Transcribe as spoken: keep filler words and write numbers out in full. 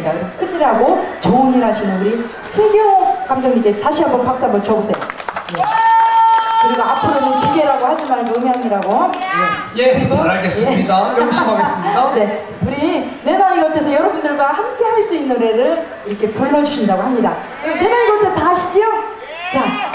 큰일입니다. 큰일하고 좋은 일 하시는 우리 최경호 감독님께 다시 한번 박수 한번 쳐보세요. 네. 그리고 앞으로는 기계라고 하지 말고 음향이라고. 예, 예, 잘 알겠습니다. 예. 명심하겠습니다. 네, 우리 내 나이 곁에서 여러분들과 함께 할 수 있는 노래를 이렇게 불러주신다고 합니다. 내 나이 곁에 다 아시죠? 자.